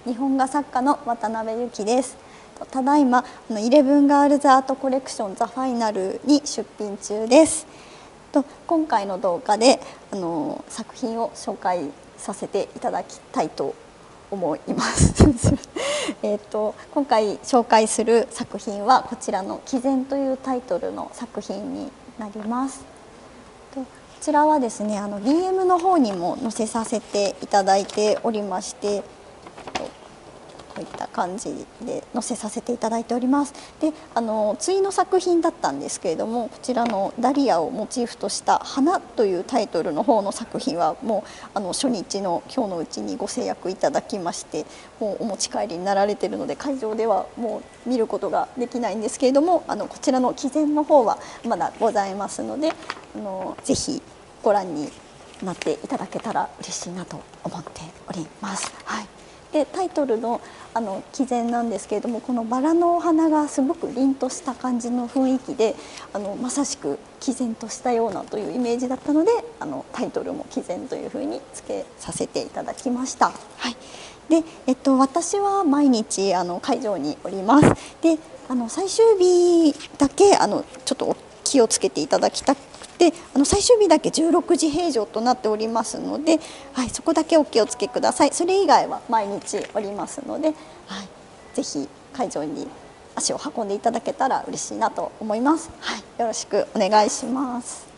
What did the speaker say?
日本画作家の渡辺由紀です。ただいまイレブンガールズアートコレクションザファイナルに出品中です。今回の動画で作品を紹介させていただきたいと思います今回紹介する作品はこちらの「毅然」というタイトルの作品になります。こちらはですねDM の方にも載せさせていただいておりまして、こういった感じで載せさせていただいております。で対の作品だったんですけれども、こちらのダリアをモチーフとした「花」というタイトルの方の作品はもう初日の今日のうちにご制約いただきまして、もうお持ち帰りになられているので会場ではもう見ることができないんですけれども、こちらの「毅然」の方はまだございますのでぜひご覧になっていただけたら嬉しいなと思っております。はい、でタイトルの「毅然」なんですけれども、このバラのお花がすごく凛とした感じの雰囲気でまさしく毅然としたようなというイメージだったのでタイトルも「毅然」というふうにつけさせていただきました。はい、で私は毎日会場におります。で最終日だけちょっと気をつけていただきたくて、最終日だけ16時閉場となっておりますので、はい、そこだけお気をつけください。それ以外は毎日おりますので、はい、ぜひ会場に足を運んでいただけたら嬉しいなと思います。はい、よろしくお願いします。